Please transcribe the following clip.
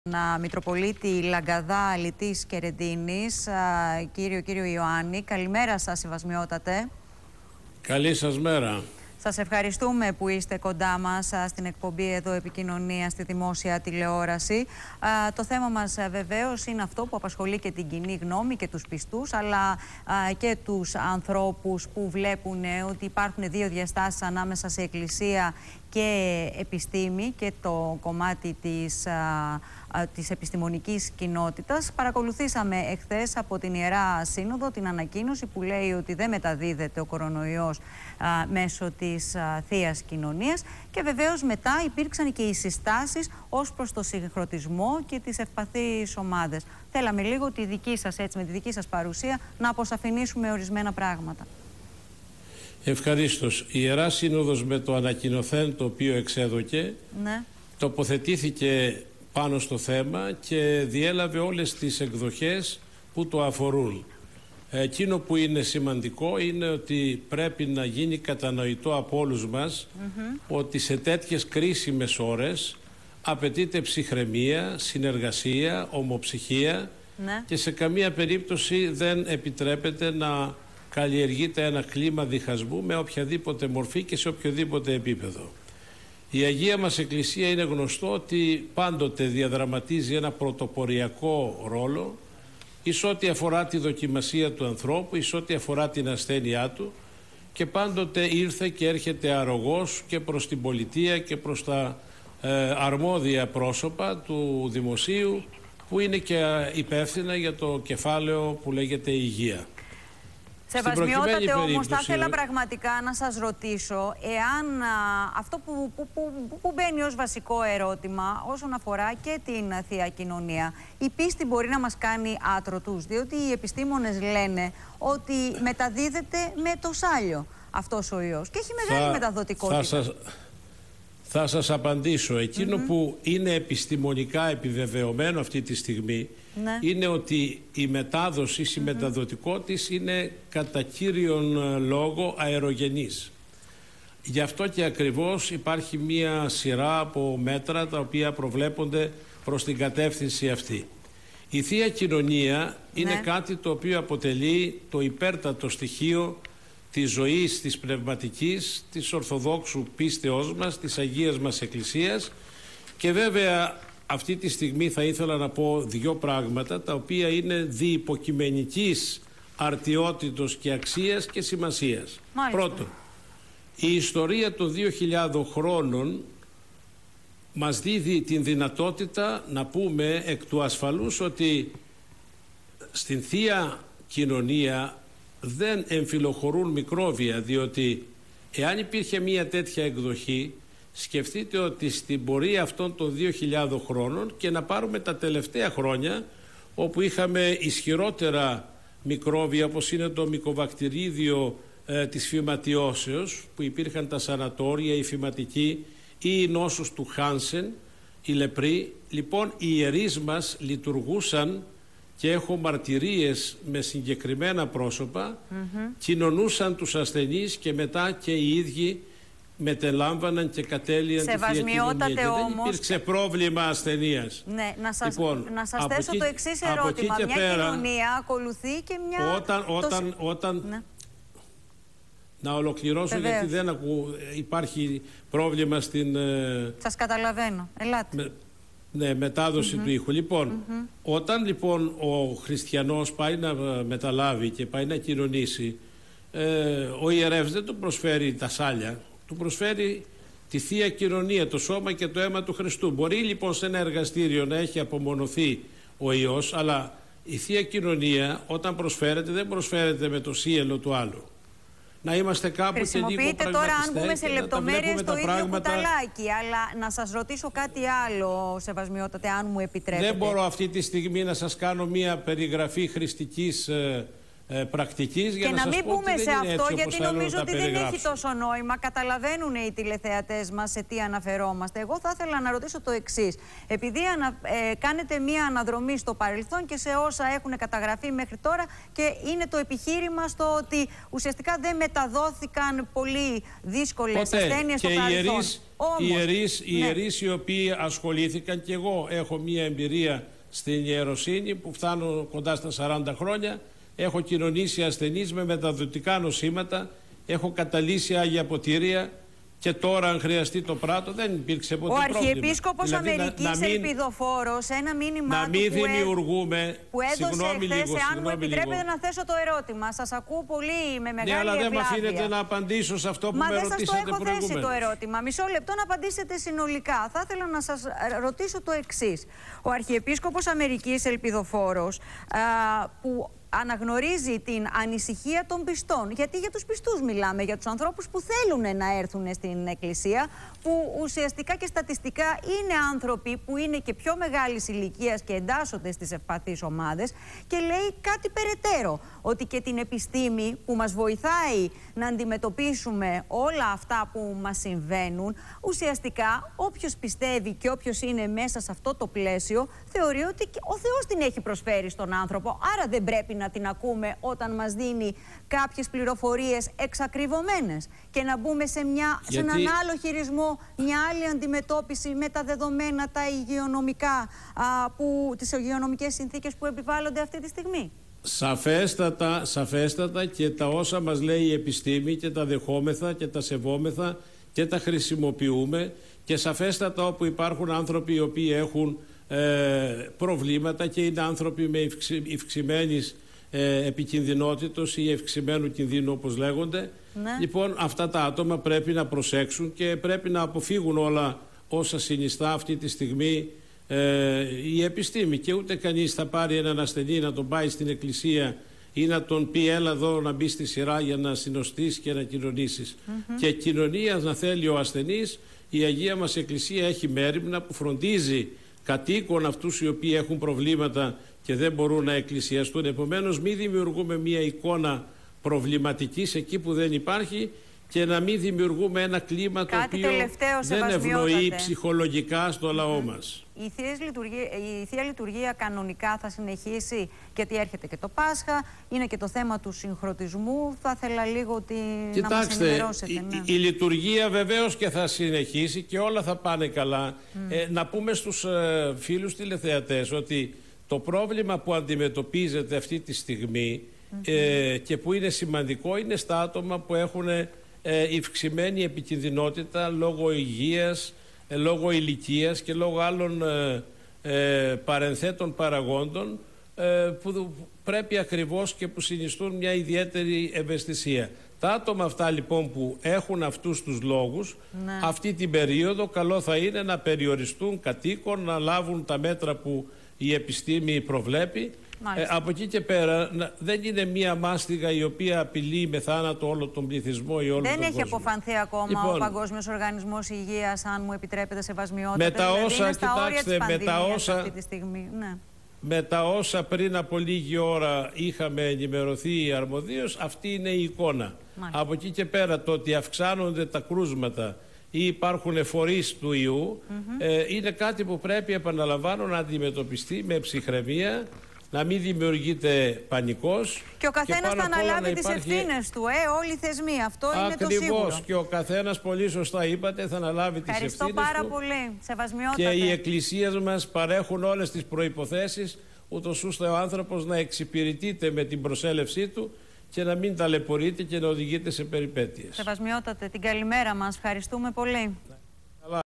Μητροπολίτη Λαγκαδά Λιτής Κερεντίνης, κύριο Ιωάννη. Καλημέρα σας, Σεβασμιότατε. Καλή σας μέρα. Σας ευχαριστούμε που είστε κοντά μας στην εκπομπή εδώ επικοινωνία στη δημόσια τηλεόραση. Το θέμα μας βεβαίως είναι αυτό που απασχολεί και την κοινή γνώμη και τους πιστούς, αλλά και τους ανθρώπους που βλέπουν ότι υπάρχουν δύο διαστάσεις ανάμεσα σε εκκλησία και επιστήμη και το κομμάτι της επιστημονικής κοινότητας. Παρακολουθήσαμε εχθές από την Ιερά Σύνοδο την ανακοίνωση που λέει ότι δεν μεταδίδεται ο κορονοϊός μέσω της Θείας Κοινωνίας, και βεβαίως μετά υπήρξαν και οι συστάσεις ως προς το συγχρονισμό και τις ευπαθείς ομάδες. Θέλαμε λίγο με τη δική σας παρουσία να αποσαφηνίσουμε ορισμένα πράγματα. Ευχαρίστως. Η Ιερά Σύνοδος με το ανακοινωθέν το οποίο εξέδωκε τοποθετήθηκε πάνω στο θέμα και διέλαβε όλες τις εκδοχές που το αφορούν. Εκείνο που είναι σημαντικό είναι ότι πρέπει να γίνει κατανοητό από όλους μας ότι σε τέτοιες κρίσιμες ώρες απαιτείται ψυχραιμία, συνεργασία, ομοψυχία και σε καμία περίπτωση δεν επιτρέπεται να καλλιεργείται ένα κλίμα διχασμού με οποιαδήποτε μορφή και σε οποιοδήποτε επίπεδο. Η Αγία μας Εκκλησία είναι γνωστό ότι πάντοτε διαδραματίζει ένα πρωτοποριακό ρόλο εις ό,τι αφορά τη δοκιμασία του ανθρώπου, εις ό,τι αφορά την ασθένειά του, και πάντοτε ήρθε και έρχεται αρρωγός και προς την πολιτεία και προς τα αρμόδια πρόσωπα του δημοσίου που είναι και υπεύθυνα για το κεφάλαιο που λέγεται υγεία. Σεβασμιότατε, όμως θα ήθελα πραγματικά να σας ρωτήσω εάν αυτό που μπαίνει ως βασικό ερώτημα όσον αφορά και την Θεία Κοινωνία, η πίστη μπορεί να μας κάνει άτρωτους, διότι οι επιστήμονες λένε ότι μεταδίδεται με το σάλιο αυτός ο ιός και έχει μεγάλη μεταδοτικότητα. Θα σας απαντήσω. Εκείνο που είναι επιστημονικά επιβεβαιωμένο αυτή τη στιγμή είναι ότι η μετάδοση, η μεταδοτικότης είναι κατά κύριον λόγο αερογενής. Γι' αυτό και ακριβώς υπάρχει μία σειρά από μέτρα τα οποία προβλέπονται προς την κατεύθυνση αυτή. Η Θεία Κοινωνία είναι κάτι το οποίο αποτελεί το υπέρτατο στοιχείο της ζωής, της πνευματικής, της Ορθοδόξου πίστεώς μας, της Αγίας μας Εκκλησίας, και βέβαια αυτή τη στιγμή θα ήθελα να πω δύο πράγματα τα οποία είναι διυποκειμενικής αρτιότητος και αξίας και σημασίας. Πρώτον, η ιστορία των 2.000 χρόνων μας δίδει την δυνατότητα να πούμε εκ του ασφαλούς ότι στην Θεία Κοινωνία δεν εμφυλοχωρούν μικρόβια, διότι εάν υπήρχε μία τέτοια εκδοχή, σκεφτείτε ότι στην πορεία αυτών των 2.000 χρόνων, και να πάρουμε τα τελευταία χρόνια όπου είχαμε ισχυρότερα μικρόβια όπως είναι το μυκοβακτηρίδιο της φυματιώσεως, που υπήρχαν τα σανατόρια, η φυματική ή η νόσος του Χάνσεν, η λεπρή, λοιπόν οι ιερείς μας λειτουργούσαν, και έχω μαρτυρίες με συγκεκριμένα πρόσωπα, κοινωνούσαν τους ασθενείς και μετά και οι ίδιοι μετελάμβαναν και κατέλειαν τη Θεία Κοινωνία και δεν υπήρξε πρόβλημα ασθενείας. Ναι, να σας θέσω το εξής ερώτημα. Μια κοινωνία ακολουθεί και μια... Να ολοκληρώσω, γιατί δεν υπάρχει πρόβλημα στην... Σας καταλαβαίνω. Ελάτε. Μετάδοση του ήχου. Λοιπόν, όταν λοιπόν ο χριστιανός πάει να μεταλάβει και πάει να κοινωνήσει, ο ιερεύς δεν του προσφέρει τα σάλια, του προσφέρει τη Θεία Κοινωνία, το σώμα και το αίμα του Χριστού. Μπορεί λοιπόν σε ένα εργαστήριο να έχει απομονωθεί ο ιός, αλλά η Θεία Κοινωνία όταν προσφέρεται δεν προσφέρεται με το σύλλο του άλλου. Να είμαστε κάπου και λίγο πραγματιστές. Χρησιμοποιείτε τώρα, αν μπούμε σε λεπτομέρειες, το ίδιο κουταλάκι. Αλλά να σας ρωτήσω κάτι άλλο, Σεβασμιότατε, αν μου επιτρέπετε. Δεν μπορώ αυτή τη στιγμή να σας κάνω μια περιγραφή χρηστικής πρακτικής για και να μην πούμε σε αυτό, έτσι, γιατί νομίζω ότι δεν έχει τόσο νόημα. Καταλαβαίνουν οι τηλεθεατές μας σε τι αναφερόμαστε. Εγώ θα ήθελα να ρωτήσω το εξής. Επειδή κάνετε μία αναδρομή στο παρελθόν και σε όσα έχουν καταγραφεί μέχρι τώρα, και είναι το επιχείρημα στο ότι ουσιαστικά δεν μεταδόθηκαν πολύ δύσκολες ασθένειες στο παρελθόν. Οι ιερείς οι οποίοι ασχολήθηκαν, και εγώ έχω μία εμπειρία στην ιεροσύνη που φτάνω κοντά στα 40 χρόνια. Έχω κοινωνήσει ασθενείς με μεταδοτικά νοσήματα, έχω καταλύσει Άγια Ποτήρια και τώρα αν χρειαστεί το πράττω δεν υπήρξε ποτέ πρόβλημα. Ο Αρχιεπίσκοπος Αμερικής Ελπιδοφόρος, ένα μήνυμα που έδωσε χθες, αν μου επιτρέπετε να θέσω το ερώτημα. Σας ακούω πολύ με μεγάλη ευλάβεια. Ναι, αλλά δεν με αφήνετε να απαντήσω σε αυτό που με ρωτήσατε προηγουμένως. Μα δεν σας το έχω θέσει το ερώτημα. Μισό λεπτό να απαντήσετε συνολικά. Θα ήθελα να σας ρωτήσω το εξής. Ο Αρχιεπίσκοπος Αμερικής Ελπιδοφόρος, που αναγνωρίζει την ανησυχία των πιστών, γιατί για τους πιστούς μιλάμε, για τους ανθρώπους που θέλουν να έρθουν στην Εκκλησία, που ουσιαστικά και στατιστικά είναι άνθρωποι που είναι και πιο μεγάλης ηλικίας και εντάσσονται στις ευπαθείς ομάδες, και λέει κάτι περαιτέρω, ότι και την επιστήμη που μας βοηθάει να αντιμετωπίσουμε όλα αυτά που μας συμβαίνουν, ουσιαστικά όποιος πιστεύει και όποιος είναι μέσα σε αυτό το πλαίσιο θεωρεί ότι ο Θεός την έχει προσφέρει στον άνθρωπο, άρα δεν πρέπει να την ακούμε όταν μας δίνει κάποιες πληροφορίες εξακριβωμένες, και να μπούμε σε έναν άλλο χειρισμό, μια άλλη αντιμετώπιση με τα δεδομένα, τα υγειονομικά, τις υγειονομικές συνθήκες που επιβάλλονται αυτή τη στιγμή. Σαφέστατα, και τα όσα μας λέει η επιστήμη και τα δεχόμεθα και τα σεβόμεθα και τα χρησιμοποιούμε, και σαφέστατα όπου υπάρχουν άνθρωποι οι οποίοι έχουν προβλήματα και είναι άνθρωποι με ευξημένης επικινδυνότητος ή ευξημένου κινδύνου όπως λέγονται. Ναι. Λοιπόν, αυτά τα άτομα πρέπει να προσέξουν και πρέπει να αποφύγουν όλα όσα συνιστά αυτή τη στιγμή η επιστήμη, και ούτε κανείς θα πάρει έναν ασθενή να τον πάει στην εκκλησία ή να τον πει έλα εδώ να μπει στη σειρά για να συνοστείς και να κοινωνήσεις. Και κοινωνία να θέλει ο ασθενής, η Αγία μας Εκκλησία έχει μέριμνα που φροντίζει κατοίκων αυτούς οι οποίοι έχουν προβλήματα και δεν μπορούν να εκκλησιαστούν. Επομένως μην δημιουργούμε μια εικόνα προβληματικής εκεί που δεν υπάρχει, και να μην δημιουργούμε ένα κλίμα το οποίο δεν ευνοεί ψυχολογικά στο λαό μας. Η Θεία Λειτουργία κανονικά θα συνεχίσει, γιατί έρχεται και το Πάσχα, είναι και το θέμα του συγχρονισμού. Θα ήθελα λίγο να μας ενημερώσετε. Ναι. Η λειτουργία βεβαίως και θα συνεχίσει και όλα θα πάνε καλά. Να πούμε στους φίλους τηλεθεατές ότι το πρόβλημα που αντιμετωπίζεται αυτή τη στιγμή και που είναι σημαντικό είναι στα άτομα που έχουν ευξημένη επικινδυνότητα λόγω υγείας, λόγω ηλικίας και λόγω άλλων παρενθέτων παραγόντων που πρέπει ακριβώς και που συνιστούν μια ιδιαίτερη ευαισθησία. Τα άτομα αυτά λοιπόν που έχουν αυτούς τους λόγους, αυτή την περίοδο καλό θα είναι να περιοριστούν κατοίκων, να λάβουν τα μέτρα που η επιστήμη προβλέπει. Από εκεί και πέρα δεν είναι μία μάστιγα η οποία απειλεί με θάνατο όλο τον πληθυσμό ή όλο τον κόσμο. Δεν έχει αποφανθεί ακόμα ο Παγκόσμιος Οργανισμός Υγείας, αν μου επιτρέπετε σεβασμιότητα. Με τα όσα, κοιτάξτε, αυτή τη στιγμή. Ναι. Με τα όσα πριν από λίγη ώρα είχαμε ενημερωθεί αρμοδίως, αυτή είναι η εικόνα. Από εκεί και πέρα το ότι αυξάνονται τα κρούσματα ή υπάρχουν φορείς του ιού είναι κάτι που πρέπει, επαναλαμβάνω, να αντιμετωπιστεί με ψυχραιμία, να μην δημιουργείται πανικός. Και ο καθένας θα αναλάβει τις ευθύνες του, όλοι οι θεσμοί. Αυτό είναι το σίγουρο. Ακριβώς, και ο καθένας, πολύ σωστά είπατε, θα αναλάβει τις ευθύνες του. Ευχαριστώ πάρα πολύ. Σεβασμιότατε. Και οι εκκλησίες μας παρέχουν όλες τις προϋποθέσεις, ούτως ώστε ο άνθρωπος να εξυπηρετείται με την προσέλευσή του και να μην ταλαιπωρείται και να οδηγείται σε περιπέτειες. Σεβασμιότατε, την καλημέρα μας. Ευχαριστούμε πολύ.